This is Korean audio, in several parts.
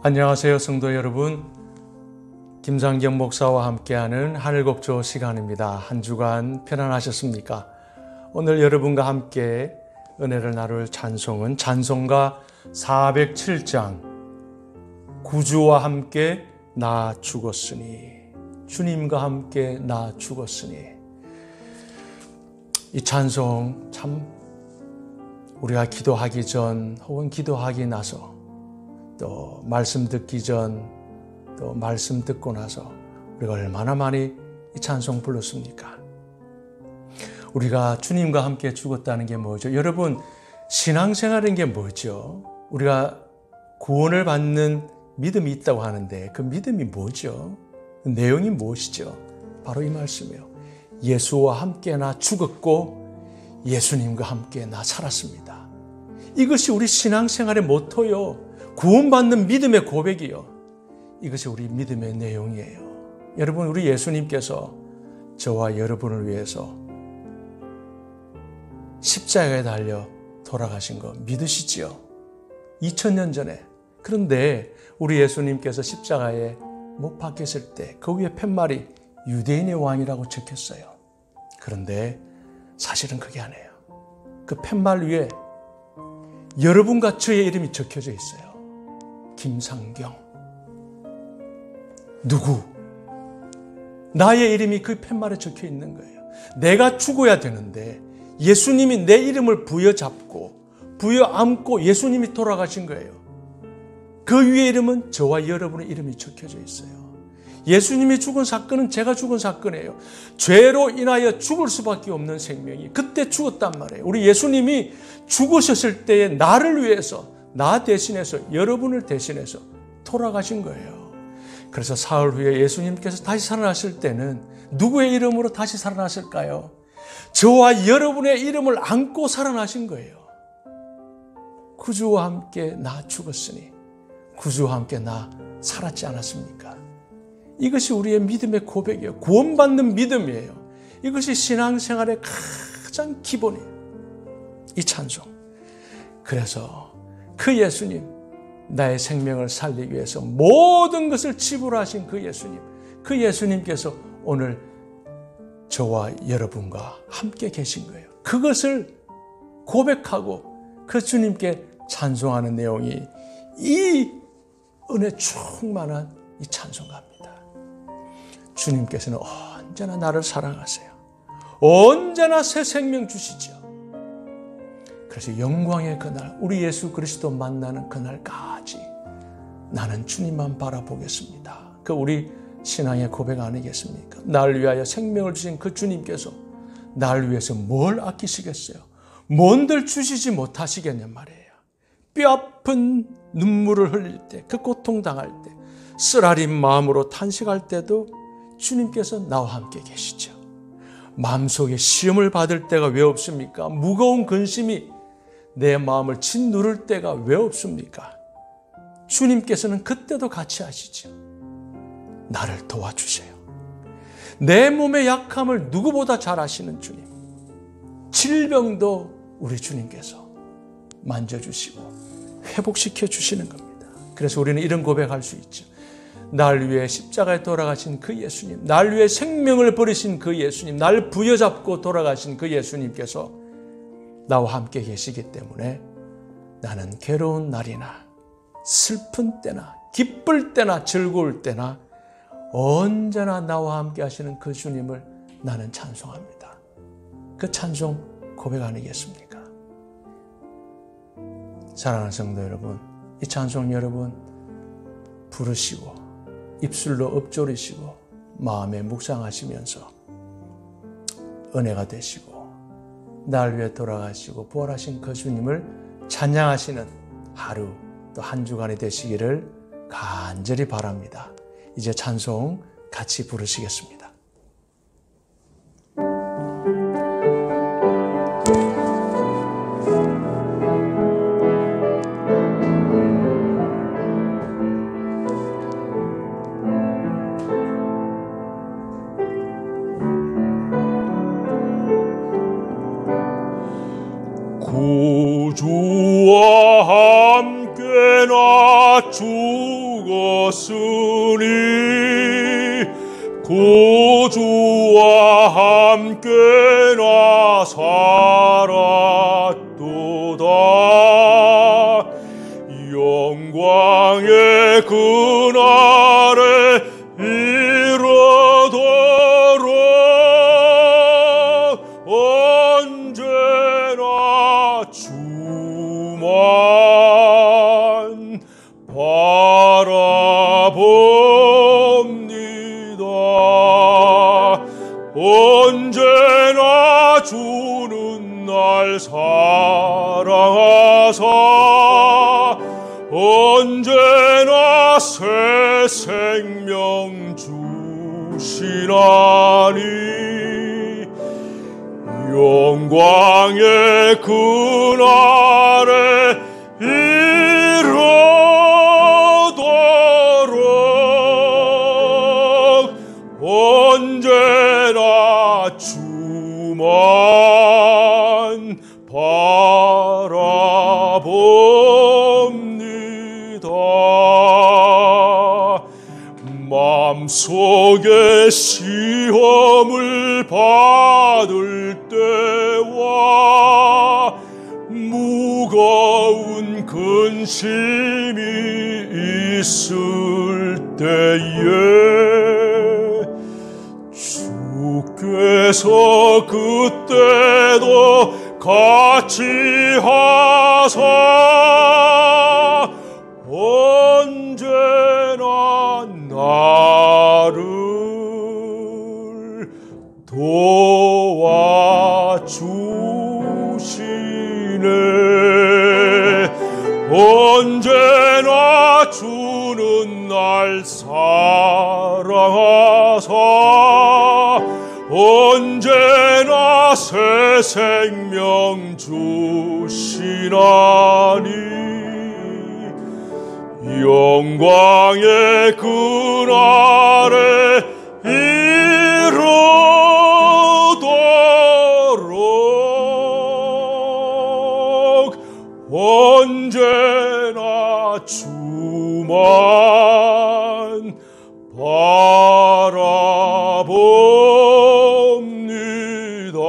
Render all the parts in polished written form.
안녕하세요, 성도 여러분. 김상경 목사와 함께하는 하늘곡조 시간입니다. 한 주간 편안하셨습니까? 오늘 여러분과 함께 은혜를 나눌 찬송은 찬송가 407장 구주와 함께 나 죽었으니, 주님과 함께 나 죽었으니. 이 찬송 참 우리가 기도하기 전 혹은 기도하기 나서 또 말씀 듣기 전, 또 말씀 듣고 나서 우리가 얼마나 많이 이 찬송 불렀습니까? 우리가 주님과 함께 죽었다는 게 뭐죠? 여러분, 신앙생활인 게 뭐죠? 우리가 구원을 받는 믿음이 있다고 하는데 그 믿음이 뭐죠? 그 내용이 무엇이죠? 바로 이 말씀이에요. 예수와 함께 나 죽었고 예수님과 함께 나 살았습니다. 이것이 우리 신앙생활의 모토요. 구원받는 믿음의 고백이요. 이것이 우리 믿음의 내용이에요. 여러분, 우리 예수님께서 저와 여러분을 위해서 십자가에 달려 돌아가신 거 믿으시지요? 2000년 전에. 그런데 우리 예수님께서 십자가에 못 박혔을 때 그 위에 팻말이 유대인의 왕이라고 적혔어요. 그런데 사실은 그게 아니에요. 그 팻말 위에 여러분과 저의 이름이 적혀져 있어요. 김상경. 누구? 나의 이름이 그 팻말에 적혀 있는 거예요. 내가 죽어야 되는데 예수님이 내 이름을 부여잡고 부여안고 예수님이 돌아가신 거예요. 그 위에 이름은 저와 여러분의 이름이 적혀져 있어요. 예수님이 죽은 사건은 제가 죽은 사건이에요. 죄로 인하여 죽을 수밖에 없는 생명이 그때 죽었단 말이에요. 우리 예수님이 죽으셨을 때에 나를 위해서, 나 대신해서, 여러분을 대신해서 돌아가신 거예요. 그래서 사흘 후에 예수님께서 다시 살아나실 때는 누구의 이름으로 다시 살아나실까요? 저와 여러분의 이름을 안고 살아나신 거예요. 구주와 함께 나 죽었으니 구주와 함께 나 살았지 않았습니까? 이것이 우리의 믿음의 고백이에요. 구원받는 믿음이에요. 이것이 신앙생활의 가장 기본이에요. 이 찬송. 그래서 그 예수님, 나의 생명을 살리기 위해서 모든 것을 지불하신 그 예수님, 그 예수님께서 오늘 저와 여러분과 함께 계신 거예요. 그것을 고백하고 그 주님께 찬송하는 내용이 이 은혜 충만한 이 찬송가입니다. 주님께서는 언제나 나를 사랑하세요. 언제나 새 생명 주시죠. 그래서 영광의 그날, 우리 예수 그리스도 만나는 그날까지 나는 주님만 바라보겠습니다. 그 우리 신앙의 고백 아니겠습니까? 날 위하여 생명을 주신 그 주님께서 날 위해서 뭘 아끼시겠어요? 뭔들 주시지 못하시겠냔 말이에요. 뼈아픈 눈물을 흘릴 때, 그 고통당할 때, 쓰라린 마음으로 탄식할 때도 주님께서 나와 함께 계시죠. 마음속에 시험을 받을 때가 왜 없습니까? 무거운 근심이 내 마음을 짓누를 때가 왜 없습니까? 주님께서는 그때도 같이 하시죠. 나를 도와주세요. 내 몸의 약함을 누구보다 잘 아시는 주님. 질병도 우리 주님께서 만져주시고 회복시켜 주시는 겁니다. 그래서 우리는 이런 고백할 수 있죠. 날 위해 십자가에 돌아가신 그 예수님, 날 위해 생명을 버리신 그 예수님, 날 부여잡고 돌아가신 그 예수님께서 나와 함께 계시기 때문에 나는 괴로운 날이나 슬픈 때나 기쁠 때나 즐거울 때나 언제나 나와 함께 하시는 그 주님을 나는 찬송합니다. 그 찬송 고백 아니겠습니까? 사랑하는 성도 여러분, 이 찬송 여러분 부르시고 입술로 읊조리시고 마음에 묵상하시면서 은혜가 되시고 날 위해 돌아가시고 부활하신 그 주님을 찬양하시는 하루 또 한 주간이 되시기를 간절히 바랍니다. 이제 찬송 같이 부르시겠습니다. 구주와 함께 나 죽었으니 구주와 함께 나 살았도다. 영광의 그날에 이르도록 언제나 주만 바라봅니다. 언제나 주는 날 사랑하사 언제나 새 생명 주시나니 영광의 그날에 이르도록 언제나 주만 바라봅니다. 마음속에 시험을 받을 때와 무거운 근심이 있을 때에 주께서 그때도 같이 하사 언제나 나를 도와주시네. 언제나 주는 날 사랑하사 언제나 새 생명 주시나니 영광의 그날에 이르도록 언제나 주만 바라봅니다.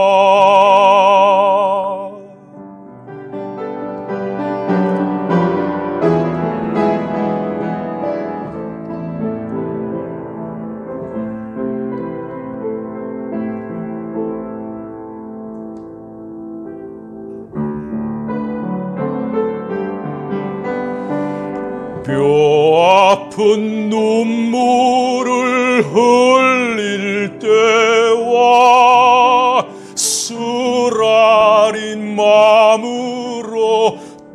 뼈아픈 눈물을 흘릴 때와 쓰라린 마음으로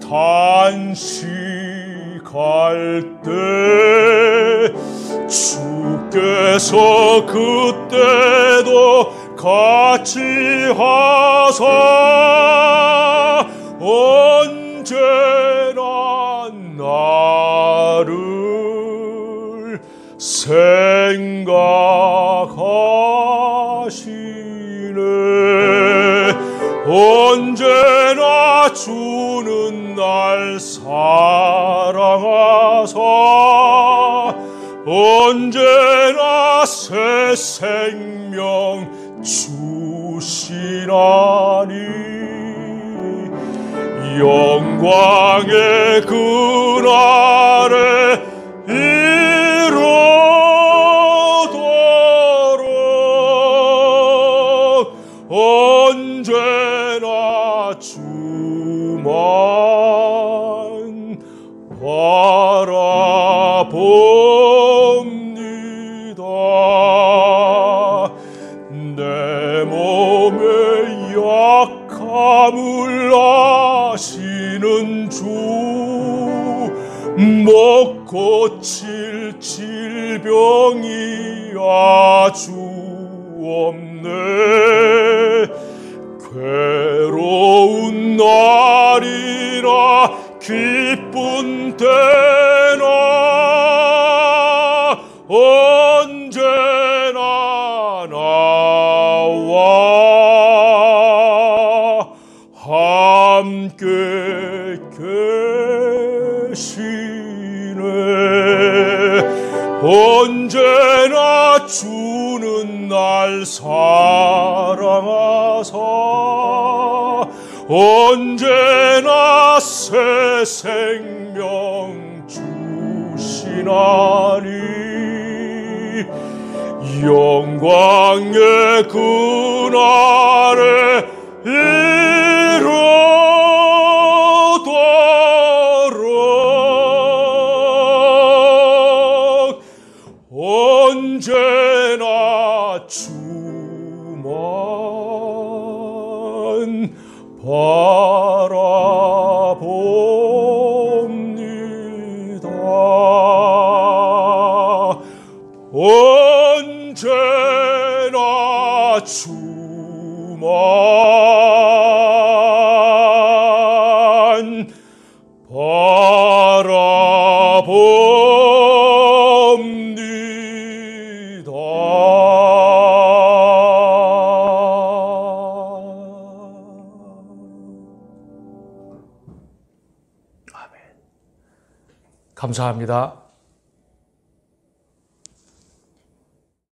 단식할 때 주께서 그때도 같이 하사 언제나 나를 생각하시네. 언제나 주는 날 사랑하사 언제나 새 생명 주시나니 영광의 그날에 이르도록 언제나 주만 바라봅니다. 내 몸의 약함을 아시는 주 못 고칠 질병이 아주 없네. 괴로운 날이나 기쁜 때나 언제나 나와 함께 계시네. 언제나 주는 날 사랑하사 언제나 새 생명 주시나니 영광의 그날에 이르도록 언제나 주만 바라봅니다. 언제나 주만 바라봅니다. 감사합니다.